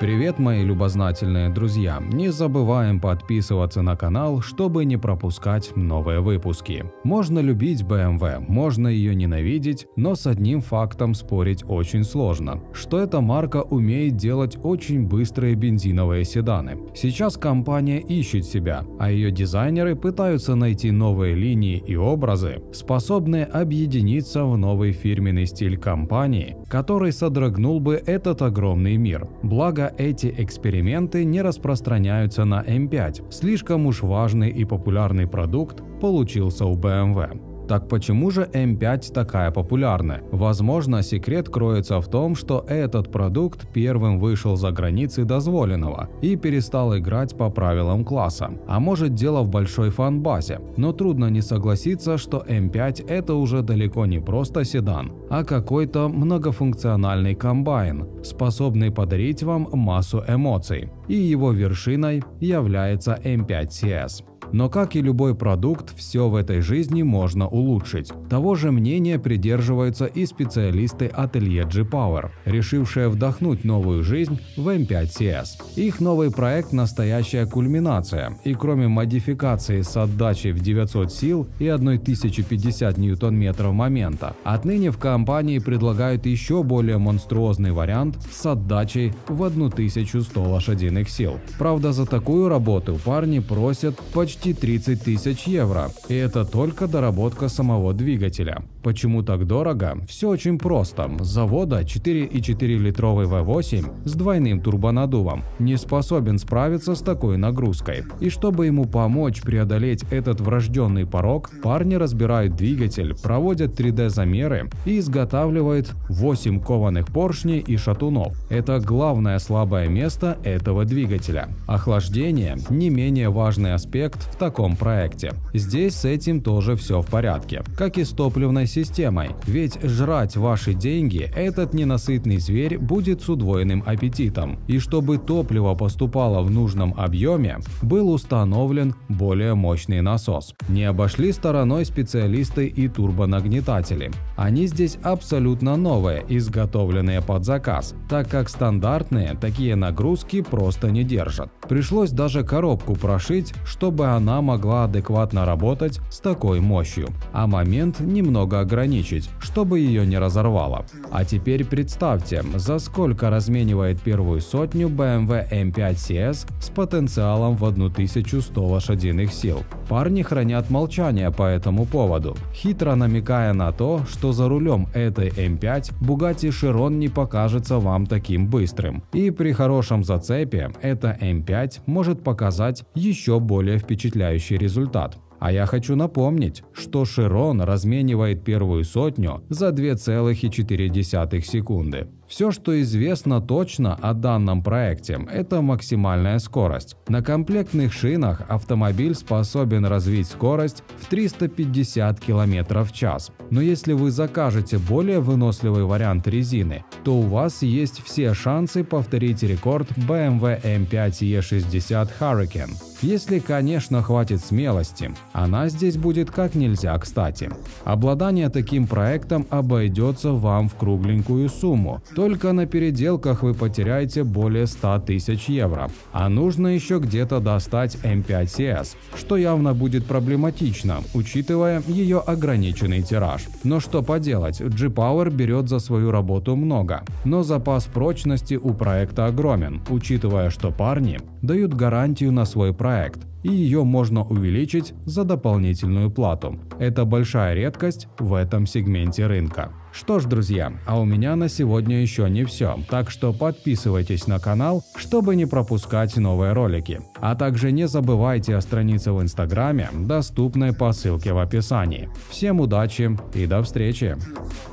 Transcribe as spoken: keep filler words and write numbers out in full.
Привет, мои любознательные друзья! Не забываем подписываться на канал, чтобы не пропускать новые выпуски. Можно любить бэ эм вэ, можно ее ненавидеть, но с одним фактом спорить очень сложно, что эта марка умеет делать очень быстрые бензиновые седаны. Сейчас компания ищет себя, а ее дизайнеры пытаются найти новые линии и образы, способные объединиться в новый фирменный стиль компании, который содрогнул бы этот огромный мир. Благо, эти эксперименты не распространяются на эм пять. Слишком уж важный и популярный продукт получился у бэ эм вэ. Так почему же эм пять такая популярна? Возможно, секрет кроется в том, что этот продукт первым вышел за границы дозволенного и перестал играть по правилам класса. А может, дело в большой фан-базе. Но трудно не согласиться, что эм пять это уже далеко не просто седан, а какой-то многофункциональный комбайн, способный подарить вам массу эмоций. И его вершиной является эм пять си эс. Но как и любой продукт, все в этой жизни можно улучшить. Того же мнения придерживаются и специалисты ателье J-Power, решившие вдохнуть новую жизнь в эм пять си эс. Их новый проект – настоящая кульминация, и кроме модификации с отдачей в девятьсот сил и тысяча пятьдесят ньютон-метров момента, отныне в компании предлагают еще более монструозный вариант с отдачей в тысячу сто лошадиных сил. Правда, за такую работу парни просят почти тридцать тысяч евро, и это только доработка самого двигателя. Почему так дорого? Все очень просто. С завода четыре и четыре литровый вэ восемь с двойным турбонаддувом не способен справиться с такой нагрузкой. И чтобы ему помочь преодолеть этот врожденный порог, парни разбирают двигатель, проводят три дэ замеры и изготавливают восемь кованых поршней и шатунов. Это главное слабое место этого двигателя. Охлаждение – не менее важный аспект в таком проекте. Здесь с этим тоже все в порядке, как и с топливной системой, ведь жрать ваши деньги этот ненасытный зверь будет с удвоенным аппетитом. И чтобы топливо поступало в нужном объеме, был установлен более мощный насос. Не обошли стороной специалисты и турбонагнетатели. Они здесь абсолютно новые, изготовленные под заказ, так как стандартные такие нагрузки просто не держат. Пришлось даже коробку прошить, чтобы она могла адекватно работать с такой мощью, а момент немного ограничить, чтобы ее не разорвало. А теперь представьте, за сколько разменивает первую сотню бэ эм вэ эм пять си эс с потенциалом в тысячу сто лошадиных сил. Парни хранят молчание по этому поводу, хитро намекая на то, что за рулем этой эм пять Bugatti Chiron не покажется вам таким быстрым. И при хорошем зацепе эта эм пять может показать еще более впечатляющий результат. А я хочу напомнить, что Chiron разменивает первую сотню за две целых четыре десятых секунды. Все, что известно точно о данном проекте, это максимальная скорость. На комплектных шинах автомобиль способен развить скорость в триста пятьдесят километров в час. Но если вы закажете более выносливый вариант резины, то у вас есть все шансы повторить рекорд бэ эм вэ эм пять и шестьдесят Hurricane. Если, конечно, хватит смелости. Она здесь будет как нельзя кстати. Обладание таким проектом обойдется вам в кругленькую сумму. Только на переделках вы потеряете более ста тысяч евро. А нужно еще где-то достать эм пять си эс, что явно будет проблематично, учитывая ее ограниченный тираж. Но что поделать, J-Power берет за свою работу много. Но запас прочности у проекта огромен, учитывая, что парни дают гарантию на свой проект, и ее можно увеличить за дополнительную плату. Это большая редкость в этом сегменте рынка. Что ж, друзья, а у меня на сегодня еще не все, так что подписывайтесь на канал, чтобы не пропускать новые ролики. А также не забывайте о странице в инстаграме, доступной по ссылке в описании. Всем удачи и до встречи!